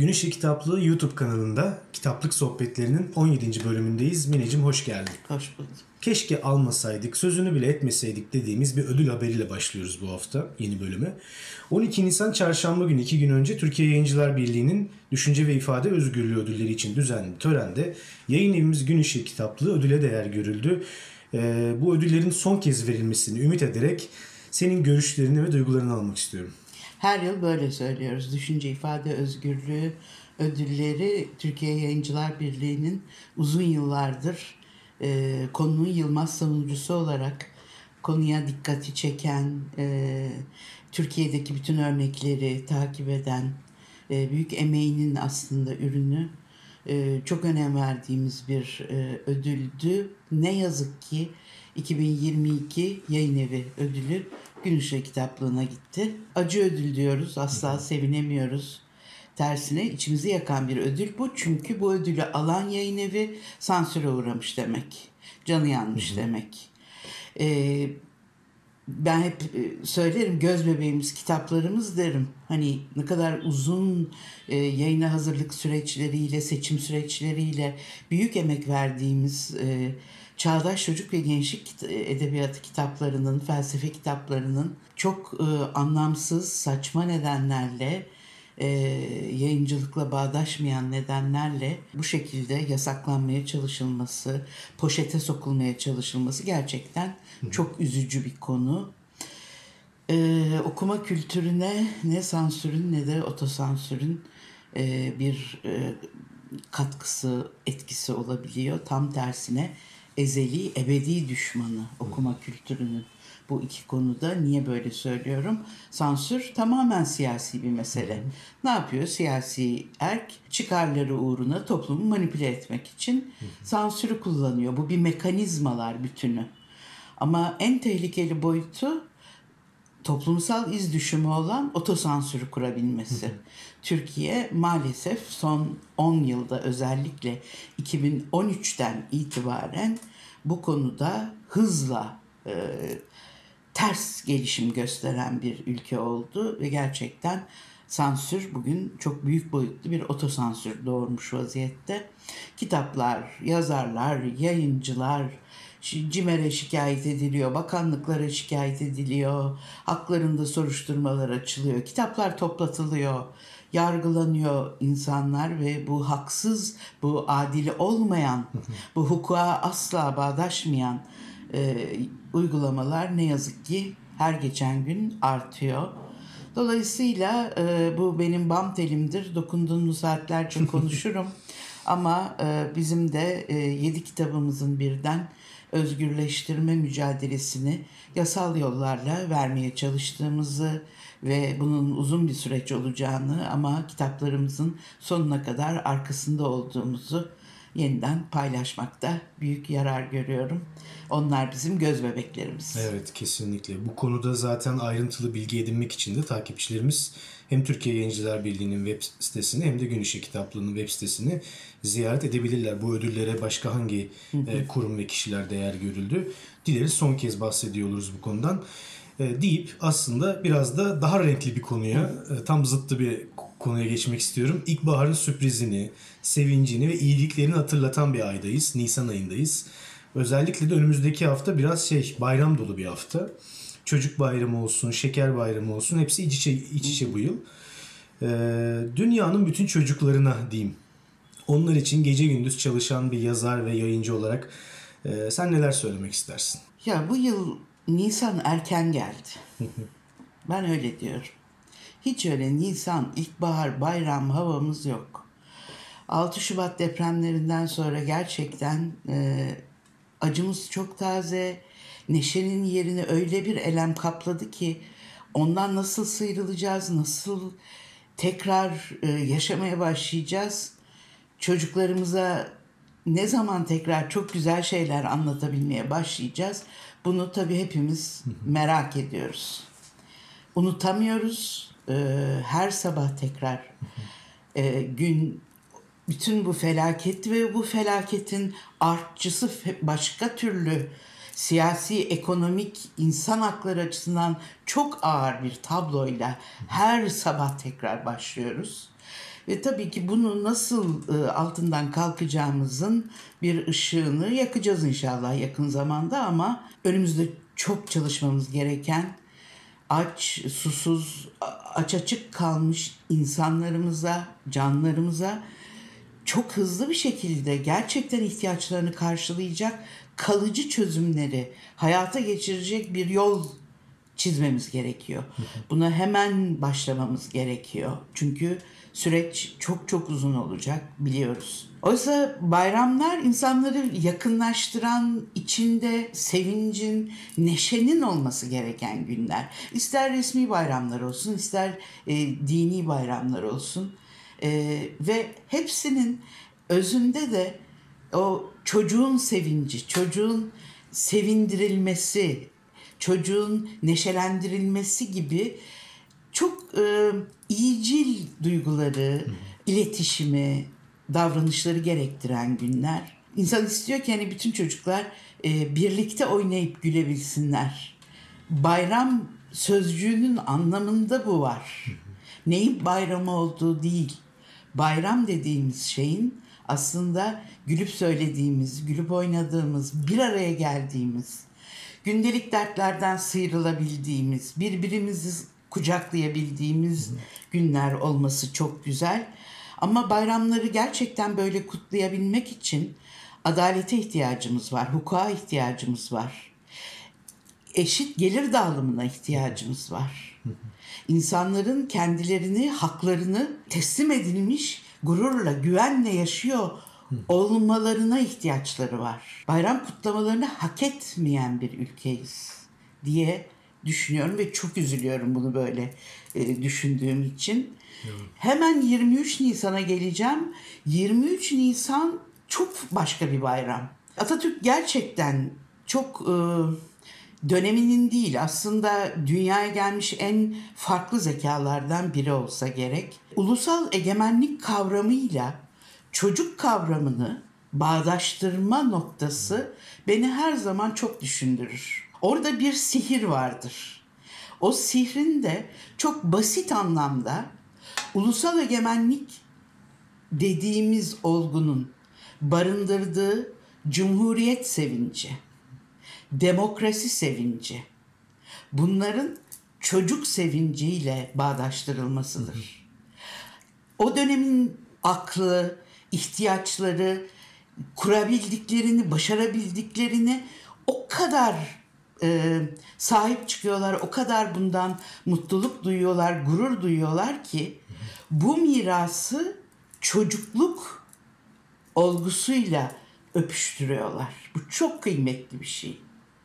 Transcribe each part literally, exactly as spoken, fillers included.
Gün Işığı Kitaplığı YouTube kanalında Kitaplık Sohbetlerinin on yedinci bölümündeyiz. Mineciğim hoş geldin. Hoş bulduk. Keşke almasaydık, sözünü bile etmeseydik dediğimiz bir ödül haberiyle başlıyoruz bu hafta yeni bölüme. on iki Nisan Çarşamba günü iki gün önce Türkiye Yayıncılar Birliği'nin Düşünce ve İfade Özgürlüğü ödülleri için düzenli törende yayın evimiz Gün Işığı Kitaplığı ödüle değer görüldü. Ee, bu ödüllerin son kez verilmesini ümit ederek senin görüşlerini ve duygularını almak istiyorum. Her yıl böyle söylüyoruz. Düşünce ifade özgürlüğü ödülleri Türkiye Yayıncılar Birliği'nin uzun yıllardır e, konunun yılmaz savunucusu olarak konuya dikkati çeken, e, Türkiye'deki bütün örnekleri takip eden, e, büyük emeğinin aslında ürünü, e, çok önem verdiğimiz bir e, ödüldü. Ne yazık ki iki bin yirmi iki Yayın Evi ödülü Gün Işığı Kitaplığı'na gitti. Acı ödül diyoruz, asla sevinemiyoruz. Tersine içimizi yakan bir ödül bu. Çünkü bu ödülü alan yayın evi sansüre uğramış demek. Canı yanmış hı hı. demek. Ee, ben hep söylerim, göz bebeğimiz kitaplarımız derim. Hani ne kadar uzun e, yayına hazırlık süreçleriyle, seçim süreçleriyle büyük emek verdiğimiz e, çağdaş çocuk ve gençlik edebiyatı kitaplarının, felsefe kitaplarının çok e, anlamsız, saçma nedenlerle, e, yayıncılıkla bağdaşmayan nedenlerle bu şekilde yasaklanmaya çalışılması, poşete sokulmaya çalışılması gerçekten çok üzücü bir konu. E, okuma kültürüne ne sansürün ne de otosansürün e, bir e, katkısı, etkisi olabiliyor. Tam tersine ezeli, ebedi düşmanı okuma kültürünün bu iki konuda. Niye böyle söylüyorum? Sansür tamamen siyasi bir mesele. Ne yapıyor? Siyasi erk çıkarları uğruna toplumu manipüle etmek için sansürü kullanıyor. Bu bir mekanizmalar bütünü. Ama en tehlikeli boyutu toplumsal iz düşümü olan otosansürü kurabilmesi. Türkiye maalesef son on yılda, özellikle iki bin on üçten itibaren bu konuda hızla e, ters gelişim gösteren bir ülke oldu ve gerçekten sansür bugün çok büyük boyutlu bir otosansür doğurmuş vaziyette. Kitaplar, yazarlar, yayıncılar CİMER'e şikayet ediliyor, bakanlıklara şikayet ediliyor, haklarında soruşturmalar açılıyor, kitaplar toplatılıyor, yargılanıyor insanlar ve bu haksız, bu adil olmayan, bu hukuka asla bağdaşmayan e, uygulamalar ne yazık ki her geçen gün artıyor. Dolayısıyla e, bu benim bam telimdir, dokunduğum saatlerce konuşurum ama e, bizim de e, yedi kitabımızın birden özgürleştirme mücadelesini yasal yollarla vermeye çalıştığımızı ve bunun uzun bir süreç olacağını ama kitaplarımızın sonuna kadar arkasında olduğumuzu yeniden paylaşmakta büyük yarar görüyorum. Onlar bizim göz bebeklerimiz. Evet, kesinlikle. Bu konuda zaten ayrıntılı bilgi edinmek için de takipçilerimiz hem Türkiye Yayıncılar Birliği'nin web sitesini hem de Gün Işığı Kitaplığı'nın web sitesini ziyaret edebilirler. Bu ödüllere başka hangi e, kurum ve kişiler değer görüldü? Dileriz son kez bahsediyor oluruz bu konudan. E, deyip aslında biraz da daha renkli bir konuya, e, tam zıttı bir konuya geçmek istiyorum. İlkbaharın sürprizini, sevincini ve iyiliklerini hatırlatan bir aydayız. Nisan ayındayız. Özellikle de önümüzdeki hafta biraz şey bayram dolu bir hafta. Çocuk bayramı olsun, şeker bayramı olsun, hepsi iç içe, iç içe bu yıl. Ee, dünyanın bütün çocuklarına diyeyim. Onlar için gece gündüz çalışan bir yazar ve yayıncı olarak e, sen neler söylemek istersin? Ya bu yıl Nisan erken geldi. Ben öyle diyorum. Hiç öyle Nisan, ilkbahar, bayram havamız yok. altı Şubat depremlerinden sonra gerçekten e, acımız çok taze. Neşenin yerini öyle bir elem kapladı ki ondan nasıl sıyrılacağız, nasıl tekrar e, yaşamaya başlayacağız? Çocuklarımıza ne zaman tekrar çok güzel şeyler anlatabilmeye başlayacağız? Bunu tabii hepimiz merak ediyoruz. Unutamıyoruz. E, her sabah tekrar e, gün bütün bu felaket ve bu felaketin artçısı başka türlü siyasi, ekonomik, insan hakları açısından çok ağır bir tabloyla her sabah tekrar başlıyoruz. Ve tabii ki bunu nasıl e, altından kalkacağımızın bir ışığını yakacağız inşallah yakın zamanda, ama önümüzde çok çalışmamız gereken, aç, susuz, aç açık kalmış insanlarımıza, canlarımıza çok hızlı bir şekilde gerçekten ihtiyaçlarını karşılayacak kalıcı çözümleri hayata geçirecek bir yol çizmemiz gerekiyor. Buna hemen başlamamız gerekiyor. Çünkü süreç çok çok uzun olacak, biliyoruz. Oysa bayramlar insanları yakınlaştıran, içinde sevincin, neşenin olması gereken günler. İster resmi bayramlar olsun, ister e, dini bayramlar olsun. E, ve hepsinin özünde de o çocuğun sevinci, çocuğun sevindirilmesi, çocuğun neşelendirilmesi gibi çok e, iyicil duyguları, iletişimi, davranışları gerektiren günler. İnsan istiyor ki hani bütün çocuklar e, birlikte oynayıp gülebilsinler. Bayram sözcüğünün anlamında bu var. Neyin bayramı olduğu değil. Bayram dediğimiz şeyin aslında gülüp söylediğimiz, gülüp oynadığımız, bir araya geldiğimiz, gündelik dertlerden sıyrılabildiğimiz, birbirimizi kucaklayabildiğimiz günler olması çok güzel. Ama bayramları gerçekten böyle kutlayabilmek için adalete ihtiyacımız var, hukuka ihtiyacımız var. Eşit gelir dağılımına ihtiyacımız var. İnsanların kendilerini, haklarını teslim edilmiş, gururla, güvenle yaşıyor olmalarına ihtiyaçları var. Bayram kutlamalarını hak etmeyen bir ülkeyiz diye düşünüyorum ve çok üzülüyorum bunu böyle e, düşündüğüm için. Evet. Hemen yirmi üç Nisan'a geleceğim. yirmi üç Nisan çok başka bir bayram. Atatürk gerçekten çok e, döneminin değil, aslında dünyaya gelmiş en farklı zekalardan biri olsa gerek. Ulusal egemenlik kavramıyla çocuk kavramını bağdaştırma noktası beni her zaman çok düşündürür. Orada bir sihir vardır. O sihrin de çok basit anlamda ulusal egemenlik dediğimiz olgunun barındırdığı cumhuriyet sevinci, demokrasi sevinci, bunların çocuk sevinciyle bağdaştırılmasıdır. O dönemin aklı, ihtiyaçları, kurabildiklerini, başarabildiklerini o kadar e, sahip çıkıyorlar, o kadar bundan mutluluk duyuyorlar, gurur duyuyorlar ki bu mirası çocukluk olgusuyla öpüştürüyorlar. Bu çok kıymetli bir şey.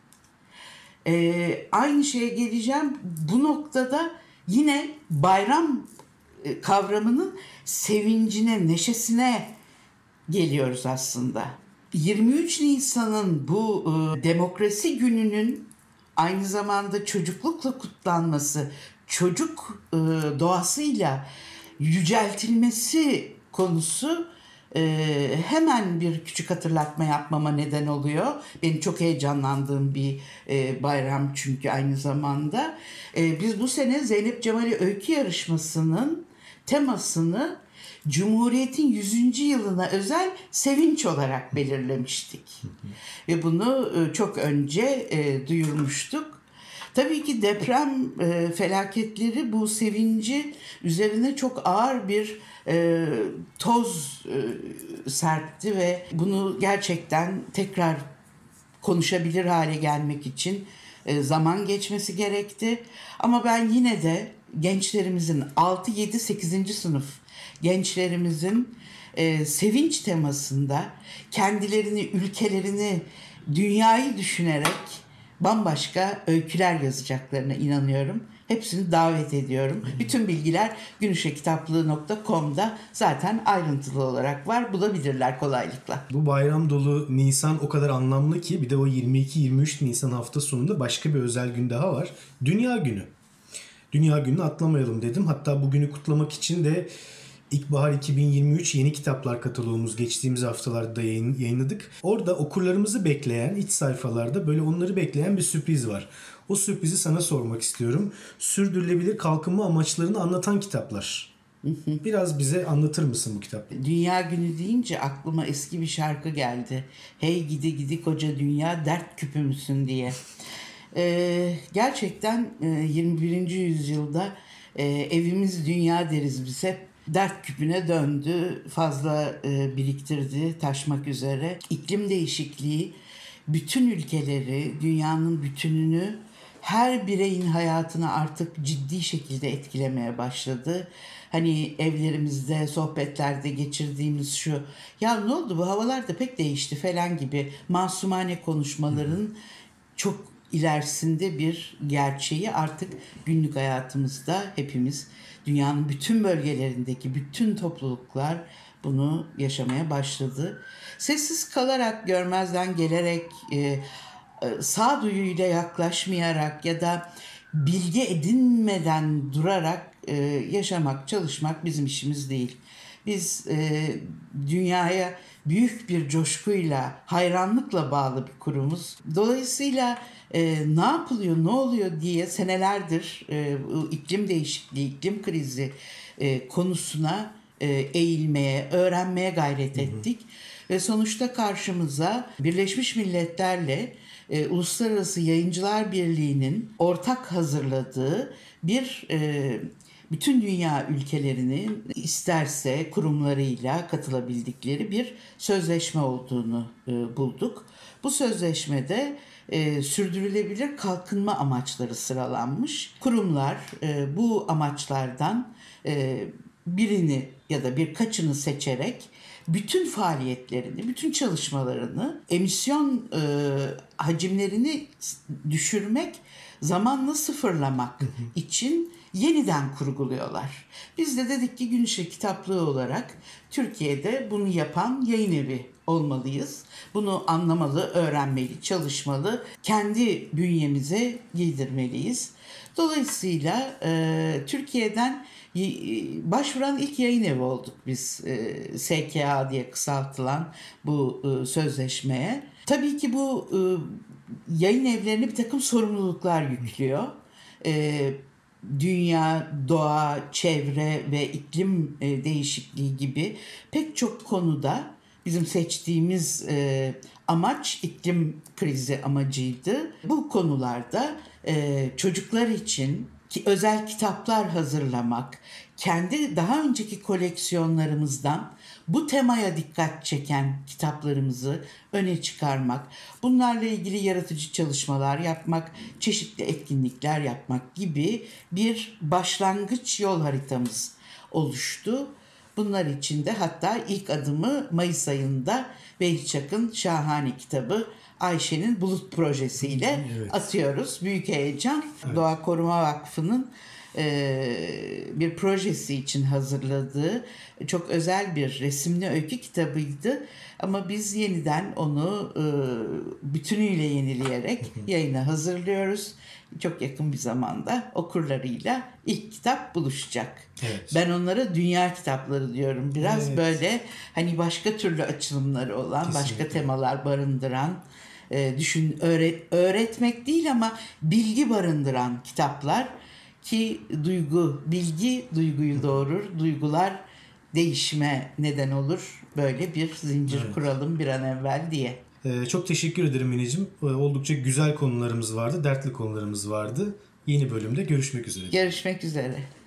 E, aynı şeye geleceğim. Bu noktada yine bayram kavramının sevincine, neşesine geliyoruz aslında. yirmi üç Nisan'ın bu e, demokrasi gününün aynı zamanda çocuklukla kutlanması, çocuk e, doğasıyla yüceltilmesi konusu e, hemen bir küçük hatırlatma yapmama neden oluyor. Benim çok heyecanlandığım bir e, bayram çünkü aynı zamanda. E, biz bu sene Zeynep Cemal'i öykü yarışmasının temasını Cumhuriyet'in yüzüncü yılına özel sevinç olarak belirlemiştik. Ve bunu çok önce e, duyurmuştuk. Tabii ki deprem e, felaketleri bu sevinci üzerine çok ağır bir e, toz e, serpti ve bunu gerçekten tekrar konuşabilir hale gelmek için e, zaman geçmesi gerekti. Ama ben yine de gençlerimizin altı yedi sekizinci sınıf gençlerimizin e, sevinç temasında kendilerini, ülkelerini, dünyayı düşünerek bambaşka öyküler yazacaklarına inanıyorum. Hepsini davet ediyorum. Bütün bilgiler günüşekitaplığı nokta com'da zaten ayrıntılı olarak var. Bulabilirler kolaylıkla. Bu bayram dolu Nisan o kadar anlamlı ki bir de o yirmi iki yirmi üç Nisan hafta sonunda başka bir özel gün daha var. Dünya Günü. Dünya Günü'nü atlamayalım dedim. Hatta bugünü kutlamak için de İlkbahar iki bin yirmi üç yeni kitaplar kataloğumuz geçtiğimiz haftalarda yayın, yayınladık. Orada okurlarımızı bekleyen, iç sayfalarda böyle onları bekleyen bir sürpriz var. O sürprizi sana sormak istiyorum. Sürdürülebilir kalkınma amaçlarını anlatan kitaplar Biraz bize anlatır mısın bu kitap? Dünya Günü deyince aklıma eski bir şarkı geldi. Hey gidi gidi koca dünya dert küpü müsün diye. Ee, gerçekten e, yirmi birinci yüzyılda e, evimiz dünya deriz biz hep. Dert küpüne döndü, fazla e, biriktirdi taşmak üzere. İklim değişikliği bütün ülkeleri, dünyanın bütününü, her bireyin hayatını artık ciddi şekilde etkilemeye başladı. Hani evlerimizde, sohbetlerde geçirdiğimiz şu, ya ne oldu bu havalar da pek değişti falan gibi masumane konuşmaların çok ilerisinde bir gerçeği artık günlük hayatımızda hepimiz, dünyanın bütün bölgelerindeki bütün topluluklar bunu yaşamaya başladı. Sessiz kalarak, görmezden gelerek, e, sağduyuyla yaklaşmayarak ya da bilgi edinmeden durarak e, yaşamak, çalışmak bizim işimiz değil. Biz e, dünyaya büyük bir coşkuyla, hayranlıkla bağlı bir kurumuz. Dolayısıyla e, ne yapılıyor, ne oluyor diye senelerdir e, iklim değişikliği, iklim krizi e, konusuna e, eğilmeye, öğrenmeye gayret ettik. Hı hı. Ve sonuçta karşımıza Birleşmiş Milletler'le e, Uluslararası Yayıncılar Birliği'nin ortak hazırladığı bir e, bütün dünya ülkelerinin isterse kurumlarıyla katılabildikleri bir sözleşme olduğunu e, bulduk. Bu sözleşmede e, sürdürülebilir kalkınma amaçları sıralanmış. Kurumlar e, bu amaçlardan e, birini ya da birkaçını seçerek bütün faaliyetlerini, bütün çalışmalarını, emisyon e, hacimlerini düşürmek, zamanla sıfırlamak için yeniden kurguluyorlar. Biz de dedik ki Gün Işığı Kitaplığı olarak Türkiye'de bunu yapan yayın evi olmalıyız. Bunu anlamalı, öğrenmeli, çalışmalı, kendi bünyemize giydirmeliyiz. Dolayısıyla e, Türkiye'den başvuran ilk yayın evi olduk biz, e, S K A diye kısaltılan bu e, sözleşmeye. Tabii ki bu e, yayın evlerine bir takım sorumluluklar yüklüyor. E, dünya, doğa, çevre ve iklim e, değişikliği gibi pek çok konuda bizim seçtiğimiz e, amaç iklim krizi amacıydı. Bu konularda e, çocuklar için ki özel kitaplar hazırlamak, kendi daha önceki koleksiyonlarımızdan bu temaya dikkat çeken kitaplarımızı öne çıkarmak, bunlarla ilgili yaratıcı çalışmalar yapmak, çeşitli etkinlikler yapmak gibi bir başlangıç yol haritamız oluştu. Bunlar için de hatta ilk adımı Mayıs ayında Vehbi Çak'ın şahane kitabı Ayşe'nin Bulut projesiyle evet. atıyoruz. Büyük heyecan. Evet. Doğa Koruma Vakfı'nın e, bir projesi için hazırladığı çok özel bir resimli öykü kitabıydı. Ama biz yeniden onu e, bütünüyle yenileyerek yayına hazırlıyoruz. Çok yakın bir zamanda okurlarıyla ilk kitap buluşacak. Evet. Ben onlara dünya kitapları diyorum. Biraz evet. böyle hani başka türlü açılımları olan, kesinlikle. Başka temalar barındıran, e, düşün öğret, öğretmek değil ama bilgi barındıran kitaplar ki duygu, bilgi duyguyu doğurur, duygular değişime neden olur. Böyle bir zincir evet. kuralım bir an evvel diye. Ee, çok teşekkür ederim Mineciğim. Ee, oldukça güzel konularımız vardı, dertli konularımız vardı. Yeni bölümde görüşmek üzere. Görüşmek üzere.